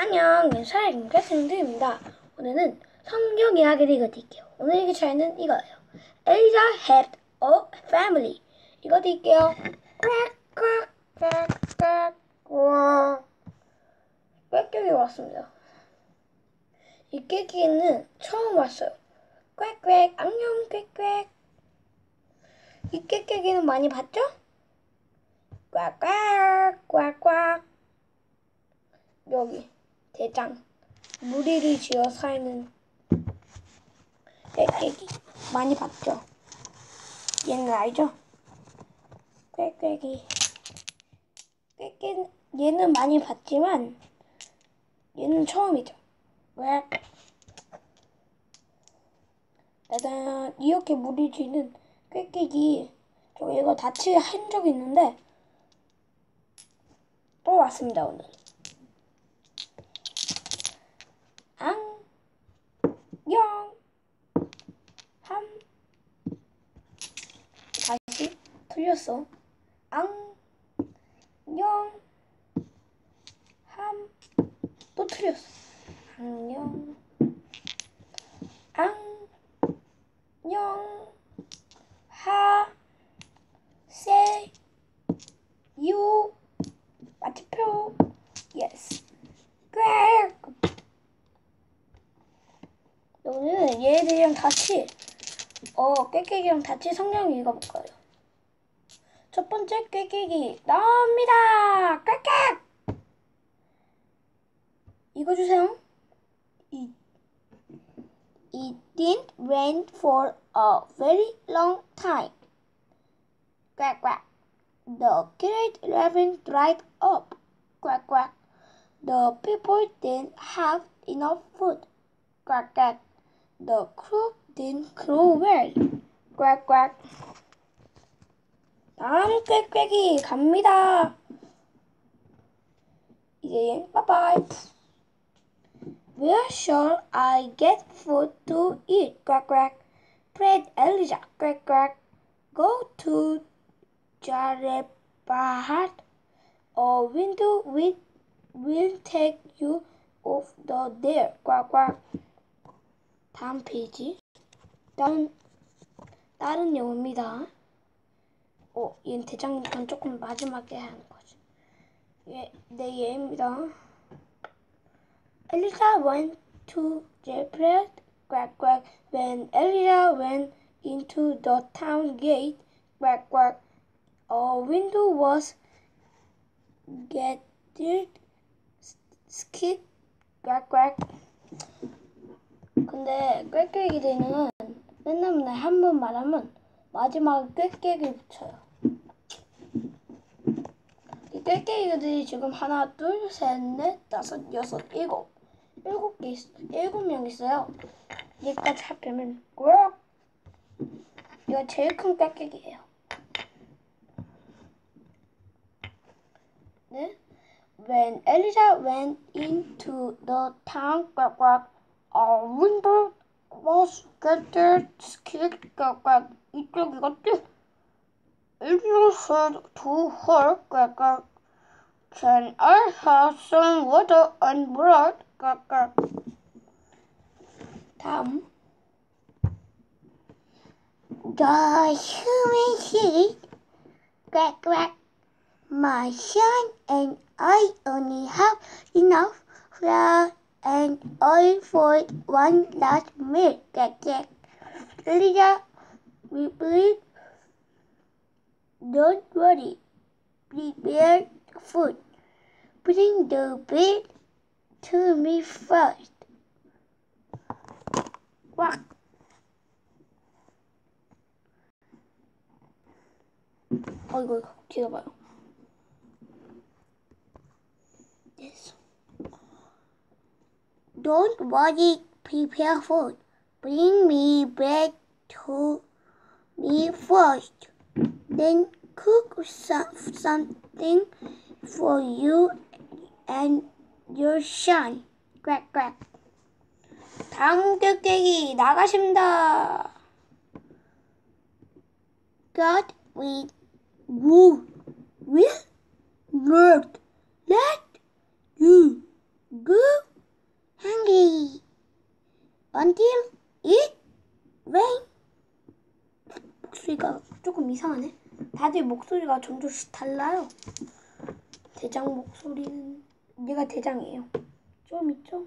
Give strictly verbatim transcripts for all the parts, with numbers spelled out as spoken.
안녕, 살아있는 샌드입니다. 오늘은 성경 이야기를 읽어드릴게요. 오늘 읽을 차이는 이거예요. Elijah had a family. 읽어드릴게요. 꽥꽥꽥꽥 와 꽥꽥이 왔습니다. 이 꽥꽥이는 처음 왔어요. 꽥꽥 안녕 꽥꽥. 이 꽥꽥이는 많이 봤죠? 꽥꽥 꽥꽥. 여기 대장 무리를 지어 살는 꽥꽥이 많이 봤죠? 얘는 알죠? 꽥꽥이 꽥꽥 얘는 많이 봤지만 얘는 처음이죠. 왜? 짜잔, 이렇게 무리 지는 꽥꽥이 저 이거 다치게 한 적이 있는데 또 왔습니다. 오늘 안녕 함 다시 틀렸어. 안녕 함 또 틀렸어. 안녕 안녕 하 세 유 마티표 예스 꽥. 오늘 얘들이랑 같이 어 꽥꽥이랑 같이 성경 읽어볼 거예요. 첫 번째 꽥꽥이 나옵니다. 꽥꽥 읽어주세요. It, it didn't rain for a very long time. Quack quack. The great raven dried up. Quack quack. The people didn't have enough food. Quack quack. The crow didn't crow well. Quack quack. 다음 꽥꽥이 갑니다. 이제 빠빠이. Where shall I get food to eat? Quack quack. Prayed Elijah. Quack quack. Go to Zarephath. A window will, will take you off the there. Quack quack. 다음 페이지. 다른 다른 내용입니다. 어, 얘는 대장님은 조금 마지막에 하는 거지. 예, 네, 얘입니다. Elijah went to Zarephath. Quack quack. When Elijah went into the town gate, quack quack, a window was gathered, skip, quack quack. 근데 꽥꽥이들은 맨날 맨날 한 번 말하면 마지막에 꽥꽥을 붙여요. 이 꽥꽥이들이 지금 하나, 둘, 셋, 넷, 다섯, 여섯, 일곱 일곱 개 있, 일곱 명 있어요. 여기까지 합하면 꽥. 이거 제일 큰 꽥꽥이에요. 네? When Elijah went into the town, quack quack, a window was gathered, skilled, quack quack. 이쪽 이것도 Elijah said to her, quack quack, can I have some water and bread? Quack quack. 다음. The human said, quack quack, my son and I only have enough flour and oil for one last meal. Quack quack. Elijah replied, don't worry, prepare food. Bring the bread to me first. 꽉. 어, 이거 기다려봐요. 됐어. Don't worry, prepare food. Bring me bread to me first. Then cook some, something for you and your son. Quack quack. 다음 꽥꽥이 나가십니다. God will will will not let you go until it rain. 목소리가 조금 이상하네. 다들 목소리가 점점씩 달라요. 대장 목소리는 얘가 대장이에요. 좀 있죠?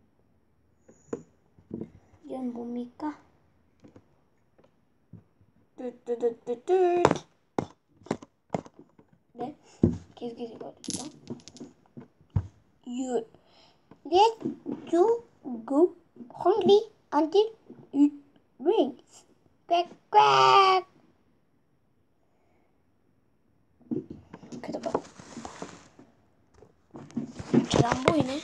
이건 뭡니까? 뚜뚜뚜뚜뚜. 네, 계속해서 읽어드리죠. You let you go hungry until it rains. 꽥꽥. 그래도 봐. 잘 안 보이네.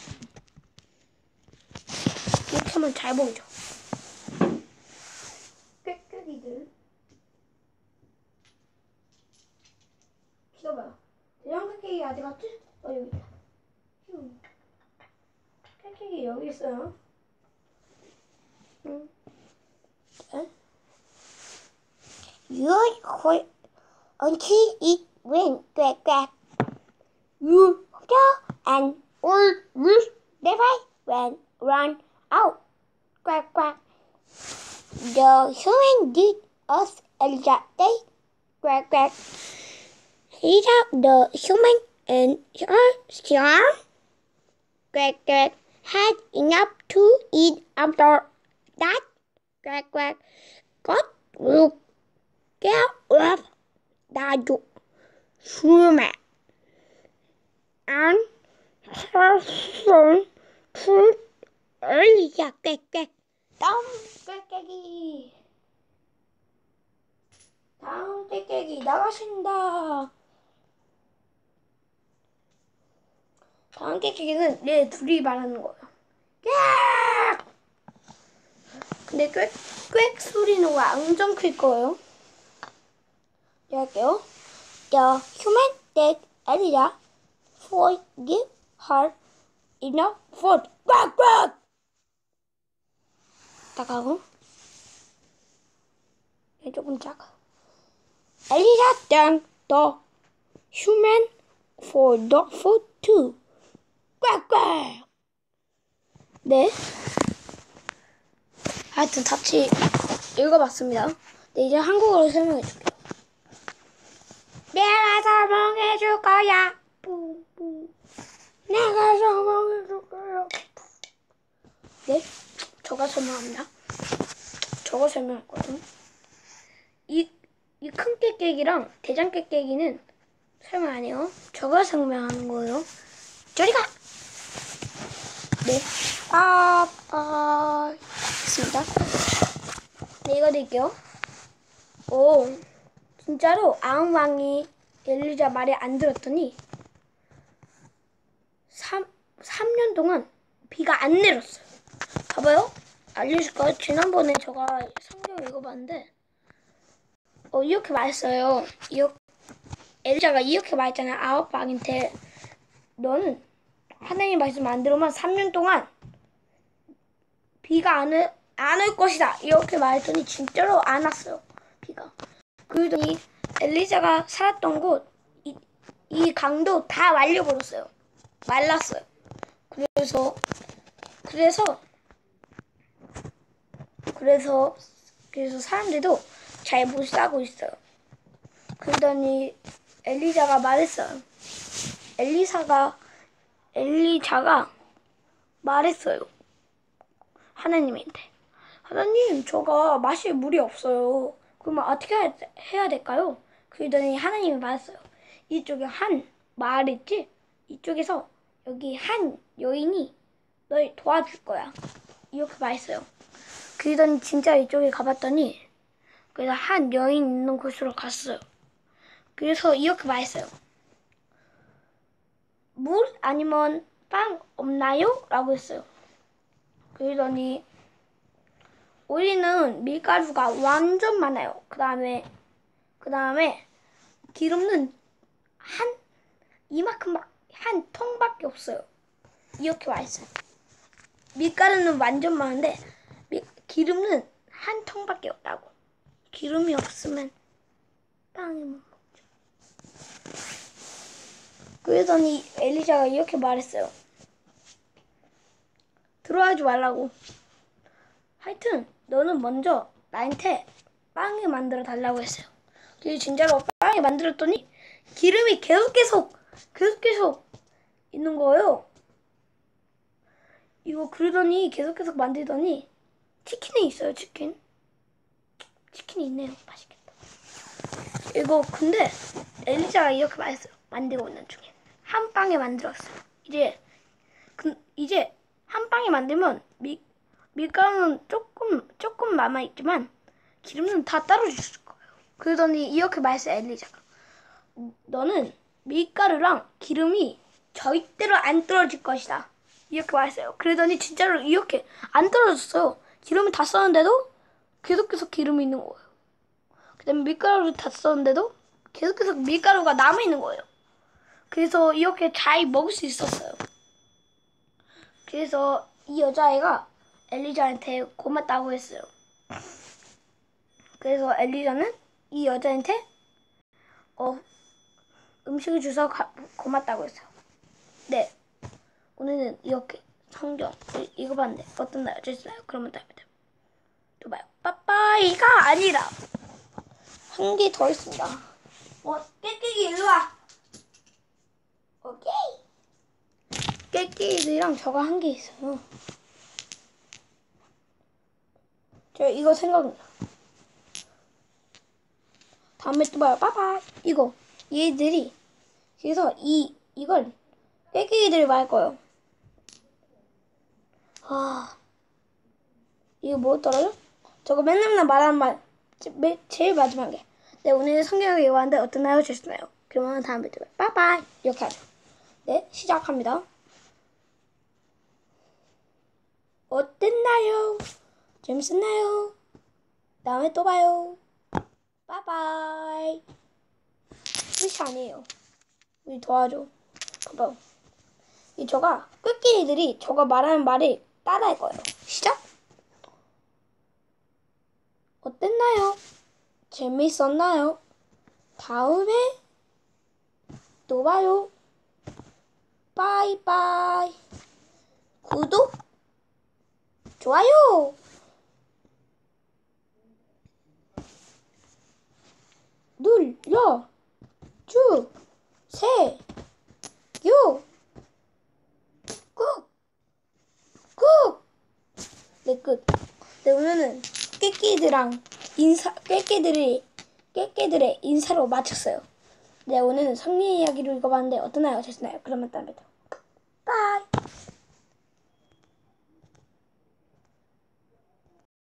이렇게 하면 잘 보이죠. 꽥꽥이들. 기다려봐요. 대장 꽥꽥이 어디 갔지? 어, 여기 있다. 휴. 꽥꽥이 여기 있어요. 응. 네? You hold until it rains. Quack quack. You go and all lose their fight when run out. Quack quack. The human did us Elijah day. Quack quack. He got the human and her charm. Quack quack. Had enough to eat after that. Quack quack. God will get off that human and her son to Elijah. Quack quack. 다음 꽥꽥이 다음 꽥꽥이 나가신다. 다음 꽥꽥이는 얘 둘이 말하는 거예요. 꽥! 근데 꽥, 꽥 소리는 완전 클 거예요. 제가 할게요. The human that Elijah forgive her enough food. 꽥꽥! 작아고 얘 조금 작아. Elijah thanked the human for the food too. 꽥꽥. 네. 하여튼 같이 읽어봤습니다. 네, 이제 한국어로 설명해줄게요. 내가 설명해줄 거야. 뿌뿌. 내가 설명해줄 거야. 네. 저가 설명합니다. 저가 설명했거든. 이, 이 큰 꽥꽥이랑 대장 꽥꽥이는 설명 안 해요. 저가 설명하는 거예요. 저리 가! 네. 아, 아, 됐습니다. 네, 이거 드릴게요. 오, 진짜로 아음왕이 엘리자 말에 안 들었더니 삼, 삼 년 동안 비가 안 내렸어요. 봐봐요. 알려줄까요? 지난번에 제가 성경 읽어봤는데 어 이렇게 말했어요. 이렇게, 엘리자가 이렇게 말했잖아요. 아홉 왕한테 너는 하나님 말씀 안 들으면 삼 년 동안 비가 안 올 것이다. 이렇게 말했더니 진짜로 안 왔어요. 비가. 그러더니 엘리자가 살았던 곳 이, 이 강도 다 말려버렸어요. 말랐어요. 그래서 그래서 그래서 그래서 사람들도 잘 못 살고 있어요. 그러더니 엘리자가 말했어요. 엘리사가 엘리자가 말했어요. 하나님한테. 하나님, 저가 마실 물이 없어요. 그러면 어떻게 해야 될까요? 그러더니 하나님이 말했어요. 이쪽에 한 마을 있지? 이쪽에서 여기 한 여인이 널 도와줄 거야. 이렇게 말했어요. 그러더니 진짜 이쪽에 가봤더니 그래서 한 여인 있는 곳으로 갔어요. 그래서 이렇게 말했어요. 물 아니면 빵 없나요? 라고 했어요. 그러더니 우리는 밀가루가 완전 많아요. 그 다음에 그 다음에 기름은 한 이만큼 한 통밖에 없어요. 이렇게 말했어요. 밀가루는 완전 많은데 미, 기름은 한 통밖에 없다고. 기름이 없으면 빵이 못 먹죠. 그러더니 엘리자가 이렇게 말했어요. 들어가지 말라고. 하여튼 너는 먼저 나한테 빵을 만들어 달라고 했어요. 그래서 진짜로 빵을 만들었더니 기름이 계속 계속 계속 계속 있는 거예요. 이거 그러더니 계속 계속 만들더니 치킨이 있어요. 치킨. 치킨이 있네요. 맛있겠다. 이거 근데 엘리자가 이렇게 말했어요. 만들고 있는 중에 한 빵에 만들었어요. 이제 그, 이제 한 빵에 만들면 미, 밀가루는 조금 조금 남아 있지만 기름은 다 떨어질 거예요. 그러더니 이렇게 말했어요. 엘리자가 너는 밀가루랑 기름이 절대로 안 떨어질 것이다. 이렇게 말했어요. 그러더니 진짜로 이렇게 안 떨어졌어요. 기름을 다 썼는데도 계속 계속 기름이 있는 거예요. 그 다음에 밀가루를 다 썼는데도 계속 계속 밀가루가 남아있는 거예요. 그래서 이렇게 잘 먹을 수 있었어요. 그래서 이 여자애가 엘리자한테 고맙다고 했어요. 그래서 엘리자는 이 여자한테 어, 음식을 주셔서 가, 고맙다고 했어요. 네, 오늘은 이렇게 성경 읽어봤는데 어땠나요? 좋았나요? 그러면 다음에 또 봐요. 빠빠이가 아니라 한 개 더 있습니다. 어, 깨끼기 일로 와. 오케이. 깨끼기들이랑 저거 한 개 있어요. 저 이거 생각나. 다음에 또 봐요. 빠빠. 이거 얘들이 그래서 이 이걸 깨끼기들을 말 거예요. 아, 이거 뭐였더라요? 저거 맨날 말하는 말 제일 마지막에. 네, 오늘 성경을 읽어봤는데 어땠나요? 좋았나요? 그러면 다음에 또 봐요. 빠빠이. 이렇게 하죠. 네, 시작합니다. 어땠나요? 재밌었나요? 다음에 또 봐요. 빠빠이. 끝이 아니에요. 우리 도와줘. 봐봐. 이 저가 끝끼리들이 저가 말하는 말을 따라할 거예요. 시작. 어땠나요? 재밌었나요? 다음에 또 봐요. 빠이빠이. 구독, 좋아요. 눌러 주세요. 꾹, 꾹. 네, 끝. 네, 오늘은 깨끼들랑 인사, 깨끼들이, 깨끼들의 인사로 마쳤어요. 네, 오늘은 성리 이야기를 읽어봤는데 어떠나요? 좋나요? 그러면 다음에 또.